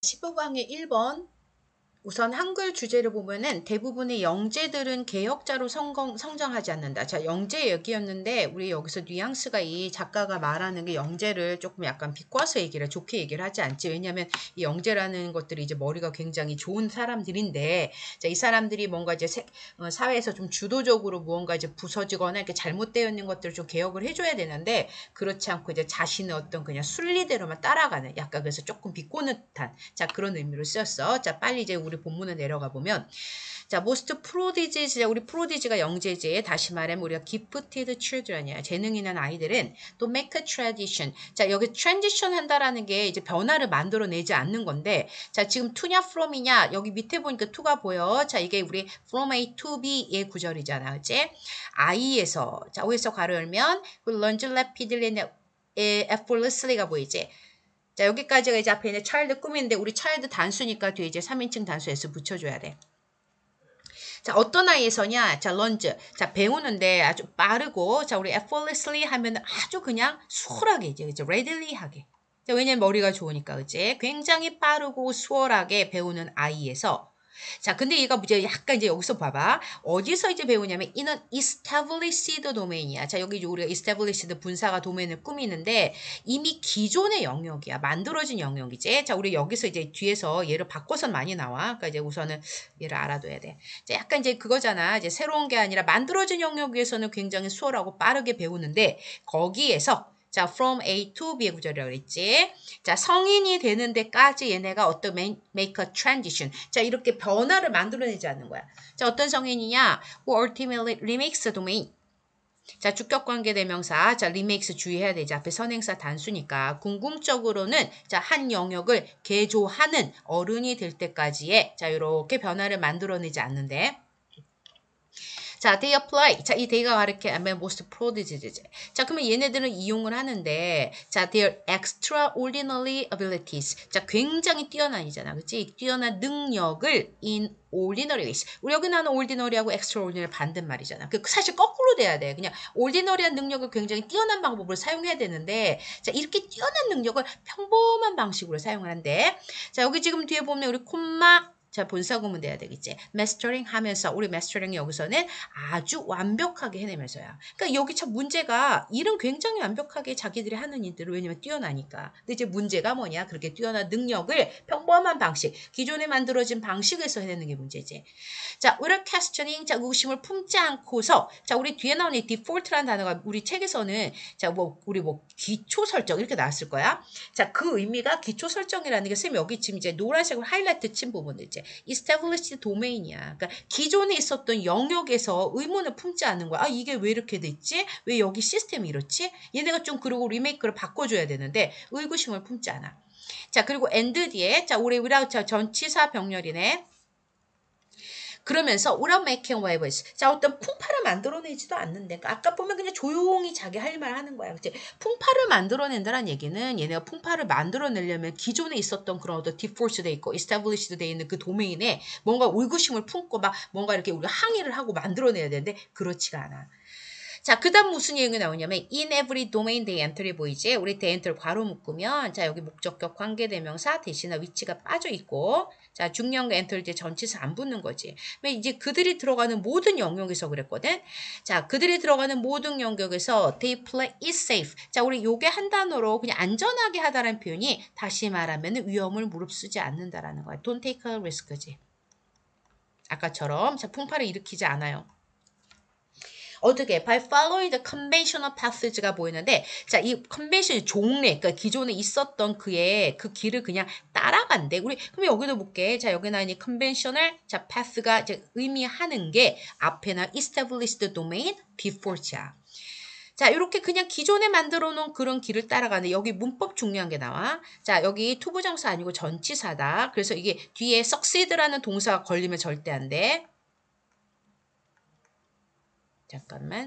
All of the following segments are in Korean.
15강의 1번 우선 한글 주제를 보면은 대부분의 영재들은 개역자로 성장하지 않는다. 자, 영재 얘기였는데 우리 여기서 뉘앙스가 이 작가가 말하는 게 영재를 조금 약간 비꼬아서 좋게 얘기를 하지 않지. 왜냐하면 이 영재라는 것들이 이제 머리가 굉장히 좋은 사람들인데, 자, 이 사람들이 뭔가 이제 사회에서 좀 주도적으로 무언가 이제 부서지거나 이렇게 잘못되어 있는 것들을 좀 개혁을 해줘야 되는데, 그렇지 않고 이제 자신의 어떤 그냥 순리대로만 따라가는, 약간 그래서 조금 비꼬는 듯한, 자, 그런 의미로 쓰였어. 자, 빨리 이제 우리 본문을 내려가 보면, 자, most prodigies, 우리 prodigy가 영재지. 다시 말하면 우리가 gifted children이야. 재능 있는 아이들은 또 make a tradition. 자, 여기 transition 한다라는 게 이제 변화를 만들어내지 않는 건데, 자, 지금 to냐 from이냐, 여기 밑에 보니까 to가 보여. 자, 이게 우리 from A to B의 구절이잖아. 그치? I에서, 자, O에서 가로 열면, learns rapidly, effortlessly가 보이지? 자, 여기까지가 이제 앞에 있는 child 꾸미는데, 우리 child 단수니까 뒤에 이제 3인칭 단수 S 붙여줘야 돼. 자, 어떤 아이에서냐? 자, learns. 자, 배우는데 아주 빠르고, 자, 우리 effortlessly 하면 아주 그냥 수월하게, 이제 readily 하게. 자, 왜냐면 머리가 좋으니까, 그치? 굉장히 빠르고 수월하게 배우는 아이에서, 자, 근데 얘가 이제 약간 이제 여기서 봐봐. 어디서 이제 배우냐면, 이는 established domain이야. 자, 여기 우리가 established 분사가 도메인을 꾸미는데, 이미 기존의 영역이야. 만들어진 영역이지. 자, 우리 여기서 이제 뒤에서 얘를 바꿔서 많이 나와. 그러니까 이제 우선은 얘를 알아둬야 돼. 자, 약간 이제 그거잖아. 이제 새로운 게 아니라 만들어진 영역에서는 굉장히 수월하고 빠르게 배우는데, 거기에서 자, from A to B의 구절이라고 그랬지. 자, 성인이 되는 데까지 얘네가 어떤 make a transition. 자, 이렇게 변화를 만들어내지 않는 거야. 자, 어떤 성인이냐? Who ultimately remakes the domain. 자, 주격관계 대명사. 자, remakes 주의해야 되지. 앞에 선행사 단수니까. 궁극적으로는 자, 한 영역을 개조하는 어른이 될 때까지의 자, 이렇게 변화를 만들어내지 않는데. 자, they apply. 자, 이 they가 가르치면 most prodigies. 자, 그러면 얘네들은 이용을 하는데, 자, their extraordinary abilities. 자, 굉장히 뛰어난이잖아. 그치? 뛰어난 능력을 in ordinary ways. 우리 여기 나는 ordinary하고 extraordinary 반대말이잖아. 사실 거꾸로 돼야 돼. 그냥 ordinary한 능력을 굉장히 뛰어난 방법으로 사용해야 되는데, 자, 이렇게 뛰어난 능력을 평범한 방식으로 사용하는데, 자, 여기 지금 뒤에 보면 우리 콤마, 자, 본사구문 돼야 되겠지. mastering 하면서, 우리 mastering 여기서는 아주 완벽하게 해내면서야. 그러니까 여기 참 문제가, 일은 굉장히 완벽하게 자기들이 하는 일들을, 왜냐면 뛰어나니까. 근데 이제 문제가 뭐냐? 그렇게 뛰어난 능력을 평범한 방식, 기존에 만들어진 방식에서 해내는 게 문제지. 자, without questioning, 자, 의구심을 품지 않고서, 자, 우리 뒤에 나오는 이 default라는 단어가 우리 책에서는, 자, 우리 기초 설정, 이렇게 나왔을 거야. 자, 그 의미가 기초 설정이라는 게, 선생님 여기 지금 이제 노란색으로 하이라이트 친 부분들 이제, established domain이야. 그러니까 기존에 있었던 영역에서 의문을 품지 않는 거야. 아, 이게 왜 이렇게 됐지? 왜 여기 시스템이 이렇지? 얘네가 좀 그러고 리메이크를 바꿔줘야 되는데 의구심을 품지 않아. 자, 그리고 and 뒤에, 자, 우리 without 전치사 병렬이네. 그러면서 without making waves. 자, 어떤 풍파를 만들어내지도 않는데. 그러니까 아까 보면 그냥 조용히 자기 할 말 하는 거야. 그치? 풍파를 만들어낸다는 얘기는 얘네가 풍파를 만들어내려면 기존에 있었던 그런 어떤 default 돼 있고 established 돼 있는 그 도메인에 뭔가 의구심을 품고 막 뭔가 이렇게 우리가 항의를 하고 만들어내야 되는데 그렇지가 않아. 자, 그 다음 무슨 얘기가 나오냐면 in every domain they enter 보이지? 우리 they enter 괄호 묶으면 자, 여기 목적격 관계대명사 대신에 위치가 빠져 있고 자, 중량과 enter 이제 전치사 안 붙는 거지. 이제 그들이 들어가는 모든 영역에서 그랬거든. 자, 그들이 들어가는 모든 영역에서 they play it safe. 자, 우리 요게 한 단어로 그냥 안전하게 하다라는 표현이 다시 말하면 위험을 무릅쓰지 않는다라는 거야. Don't take a risk지. 아까처럼 자, 풍파를 일으키지 않아요. 어떻게? By following the conventional paths가 보이는데, 자, 이 convention 종래, 그러니까 기존에 있었던 그의 그 길을 그냥 따라간대. 우리, 그럼 여기도 볼게. 자, 여기 나는 이 conventional, 자, path가 이제 의미하는 게 앞에나 established domain, default야. 자, 이렇게 그냥 기존에 만들어 놓은 그런 길을 따라가는 여기 문법 중요한 게 나와. 자, 여기 투부정사 아니고 전치사다. 그래서 이게 뒤에 succeed라는 동사가 걸리면 절대 안 돼. 잠깐만.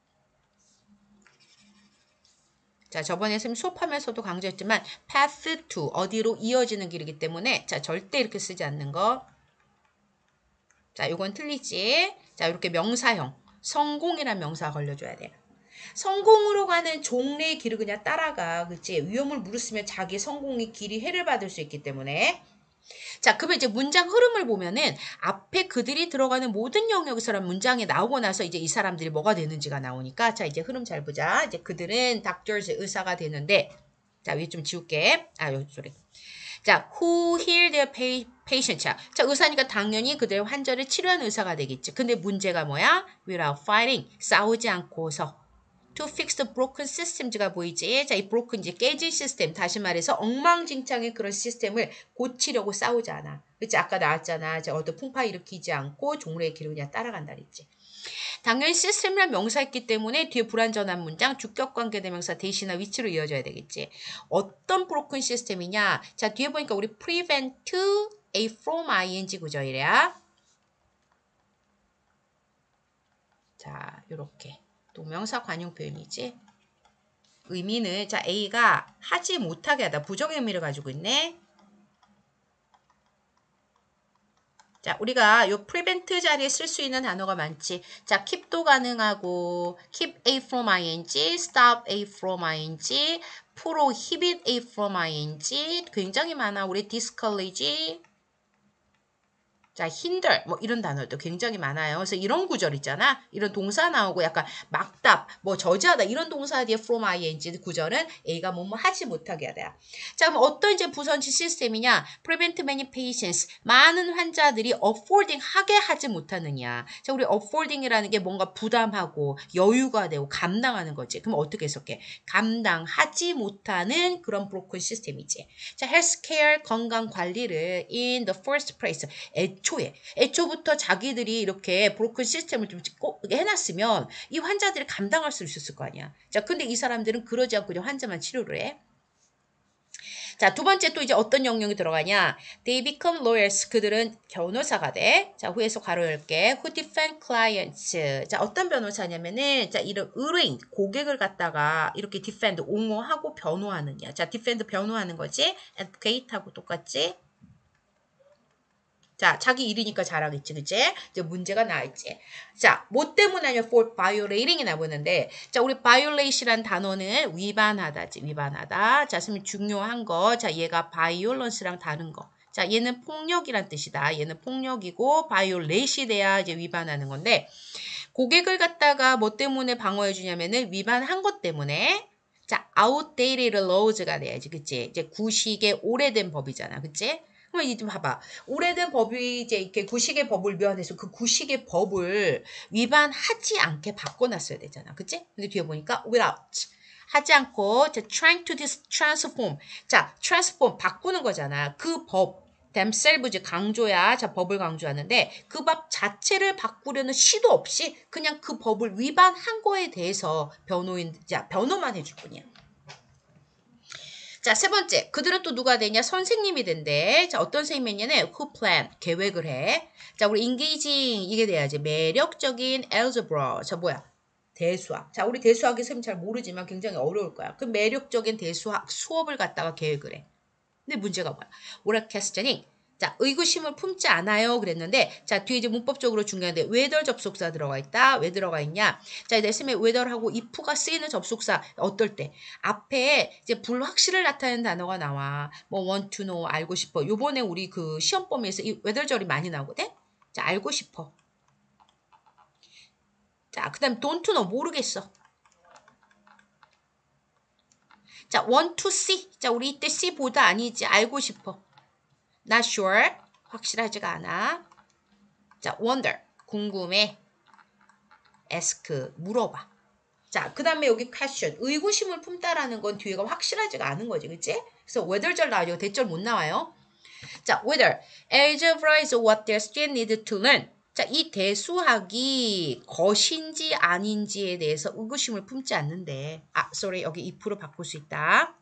자, 저번에 선생님 수업하면서도 강조했지만 path to 어디로 이어지는 길이기 때문에 자, 절대 이렇게 쓰지 않는 거. 자, 요건 틀리지. 자, 이렇게 명사형 성공이란 명사가 걸려줘야 돼. 성공으로 가는 종래의 길을 그냥 따라가. 그치? 위험을 무릅쓰면 자기 성공의 길이 해를 받을 수 있기 때문에 자, 그러면 이제 문장 흐름을 보면은 앞에 그들이 들어가는 모든 영역에서란 문장이 나오고 나서 이제 이 사람들이 뭐가 되는지가 나오니까 자, 이제 흐름 잘 보자. 이제 그들은 doctors 의사가 되는데 자, 위에 좀 지울게. 아, 여기 소리. 자, who heal their patient. 자, 의사니까 당연히 그들의 환자를 치료하는 의사가 되겠지. 근데 문제가 뭐야? Without fighting. 싸우지 않고서. To fix the broken systems가 보이지? 자, 이 broken 이제 깨진 시스템. 다시 말해서 엉망진창의 그런 시스템을 고치려고 싸우지 않아. 그치? 아까 나왔잖아. 이제 어떤 풍파 일으키지 않고 종로의 길을 그냥 따라간다 그랬지. 당연히 시스템이란 명사있기 때문에 뒤에 불완전한 문장, 주격관계대명사 대신나 위치로 이어져야 되겠지. 어떤 broken 시스템이냐? 자, 뒤에 보니까 우리 prevent A from ing 구조 이래야. 자, 요렇게. 동명사 관용 표현이지. 의미는 자 A가 하지 못하게 하다. 부정의 의미를 가지고 있네. 자, 우리가 요 prevent 자리에 쓸 수 있는 단어가 많지. 자, keep도 가능하고 keep A from ing, stop A from ing, prohibit A from ing 굉장히 많아. 우리 discourage 자, hinder 뭐 이런 단어도 굉장히 많아요. 그래서 이런 구절 있잖아. 이런 동사 나오고 약간 막답, 뭐 저지하다 이런 동사 뒤에 from ing 구절은 A가 뭐뭐 하지 못하게 하다. 자, 그럼 어떤 이제 부선지 시스템이냐? prevent many patients 많은 환자들이 affording 하게 하지 못하느냐. 자, 우리 affording이라는 게 뭔가 부담하고 여유가 되고 감당하는 거지. 그럼 어떻게 해석해? 감당하지 못하는 그런 broken 시스템이지. 자, healthcare 건강 관리를 in the first place 애초부터 자기들이 이렇게 브로큰 시스템을 좀 해놨으면 이 환자들이 감당할 수 있었을 거 아니야. 자, 근데 이 사람들은 그러지 않고 그냥 환자만 치료를 해. 자, 두 번째 또 이제 어떤 영역이 들어가냐. They become lawyers. 그들은 변호사가 돼. 자, 후에서 괄호 열게. Who defend clients. 자, 어떤 변호사냐면은, 자, 이런 의뢰인, 고객을 갖다가 이렇게 defend, 옹호하고 변호하느냐. 자, defend 변호하는 거지. advocate하고 똑같지. 자, 자기 일이니까 잘하겠지, 그치? 이제 문제가 나있지. 자, 뭐 때문에 아니면 for violating이 나오는데, 자, 우리 violation이란 단어는 위반하다지, 위반하다. 자, 그러면 중요한 거, 자, 얘가 violence랑 다른 거. 자, 얘는 폭력이란 뜻이다. 얘는 폭력이고, violate이 돼야 이제 위반하는 건데, 고객을 갖다가 뭐 때문에 방어해 주냐면은 위반한 것 때문에, 자, outdated laws가 돼야지, 그치? 이제 구식의 오래된 법이잖아, 그치? 그럼 이제 좀 봐봐. 오래된 법이 이제 이렇게 구식의 법을 위반해서 그 구식의 법을 위반하지 않게 바꿔놨어야 되잖아. 그치? 근데 뒤에 보니까 without. 하지 않고, 자, trying to transform. 자, transform, 바꾸는 거잖아. 그 법. themselves 강조야. 자, 법을 강조하는데 그 법 자체를 바꾸려는 시도 없이 그냥 그 법을 위반한 거에 대해서 변호만 해줄 뿐이야. 자, 세 번째. 그들은 또 누가 되냐? 선생님이 된대. 자, 어떤 선생님이냐면 who plan, 계획을 해. 자, 우리 engaging 이게 돼야지. 매력적인 algebra. 자, 뭐야? 대수학. 자, 우리 대수학의 선생님 잘 모르지만 굉장히 어려울 거야. 그 매력적인 대수학 수업을 갖다가 계획을 해. 근데 문제가 뭐야? 오ral questioning. 자, 의구심을 품지 않아요. 그랬는데, 자, 뒤에 이제 문법적으로 중요한데, whether 접속사 들어가 있다. 왜 들어가 있냐? 자, 레슨에 whether하고 if가 쓰이는 접속사, 어떨 때? 앞에 이제 불확실을 나타내는 단어가 나와. 뭐, want to know, 알고 싶어. 요번에 우리 그 시험 범위에서 이 whether절이 많이 나오거든? 자, 알고 싶어. 자, 그 다음 don't know, 모르겠어. 자, want to see. 자, 우리 이때 see 보다 아니지. 알고 싶어. Not sure. 확실하지가 않아. 자, wonder. 궁금해. ask. 물어봐. 자, 그 다음에 여기 question. 의구심을 품다라는 건 뒤에가 확실하지가 않은 거지. 그치? 그래서 whether절 나와요. 대절 못 나와요. 자, whether. Algebra is what their students need to learn. 자, 이 대수학이 것인지 아닌지에 대해서 의구심을 품지 않는데. sorry. 여기 if로 바꿀 수 있다.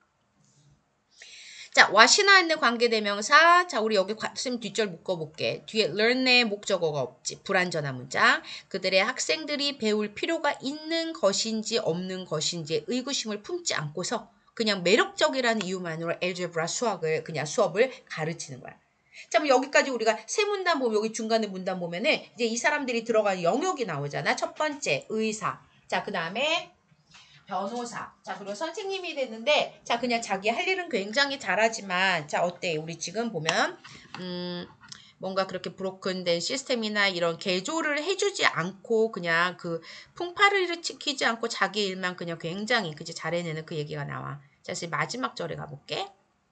자, what이나 있는 관계대명사. 자, 우리 여기 선생님 뒷절 묶어볼게. 뒤에 learn의 목적어가 없지. 불완전한 문장. 그들의 학생들이 배울 필요가 있는 것인지 없는 것인지 의구심을 품지 않고서 그냥 매력적이라는 이유만으로 알제브라 수업을 가르치는 거야. 자, 그럼 여기까지 우리가 세 문단 보면 여기 중간에 문단 보면은 이제 이 사람들이 들어가는 영역이 나오잖아. 첫 번째, 의사. 자, 그 다음에 변호사. 자, 그리고 선생님이 됐는데, 자, 그냥 자기 할 일은 굉장히 잘하지만, 자, 어때? 우리 지금 보면, 뭔가 그렇게 브로큰된 시스템이나 이런 개조를 해주지 않고, 그냥 그 풍파를 일으키지 않고 자기 일만 그냥 굉장히, 그치, 잘해내는 그 얘기가 나와. 자, 그래서 마지막 절에 가볼게.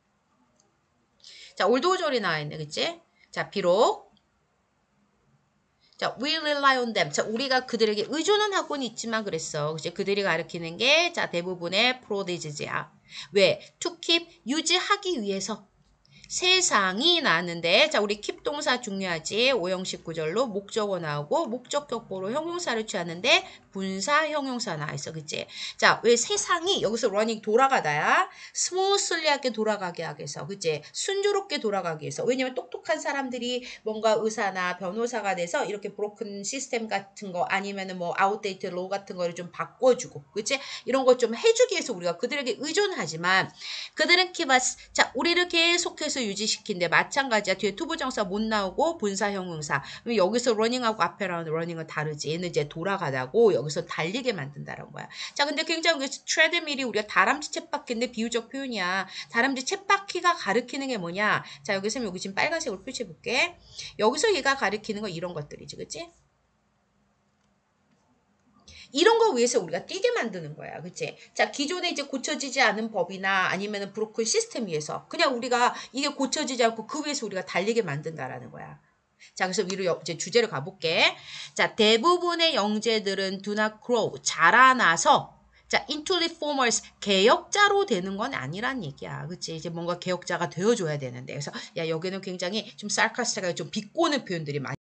자, 올도 절이 나와 있네, 그치? 자, 비록, 자, we rely on them. 자, 우리가 그들에게 의존은 하고는 있지만 그랬어. 그치? 그들이 가리키는 게, 자, 대부분의 prodigies야. 왜? to keep, 유지하기 위해서. 세상이 나왔는데, 자, 우리 keep 동사 중요하지. 오형식 구절로 목적어 나오고, 목적 격보로 형용사를 취하는데, 분사 형용사 나와 있어. 그치? 자, 왜 세상이 여기서 running 돌아가다야? 스무슬리하게 돌아가게 하기 위해서. 그치? 순조롭게 돌아가기 위해서. 왜냐면 똑똑한 사람들이 뭔가 의사나 변호사가 돼서 이렇게 브로큰 시스템 같은 거 아니면은 뭐 아웃데이트 로 같은 거를 좀 바꿔주고. 그치? 이런 거 좀 해주기 위해서 우리가 그들에게 의존하지만, 그들은 keep us. 자, 우리를 계속해서 유지시킨데 마찬가지야. 뒤에 투부정사 못 나오고 분사 형용사. 여기서 running하고 앞에 나오는 running은 다르지. 얘는 이제 돌아가다고 여기서 달리게 만든다는 거야. 자, 근데 굉장히 트레드밀이 우리가 다람쥐 쳇바퀴인데 비유적 표현이야. 다람쥐 쳇바퀴가 가리키는 게 뭐냐? 자, 여기서 여기 지금 빨간색으로 표시해 볼게. 여기서 얘가 가리키는 거 이런 것들이지, 그치? 이런 거 위해서 우리가 뛰게 만드는 거야. 그치? 자, 기존에 이제 고쳐지지 않은 법이나 아니면 브로큰 시스템 위해서 그냥 우리가 이게 고쳐지지 않고 그 위해서 우리가 달리게 만든다라는 거야. 자, 그래서 위로 이제 주제를 가볼게. 자, 대부분의 영재들은 do not grow, 자라나서 자, into reformers, 개혁자로 되는 건 아니란 얘기야. 그치? 이제 뭔가 개혁자가 되어줘야 되는데. 그래서, 야, 여기는 굉장히 좀 sarcastic하게 좀 비꼬는 표현들이 많이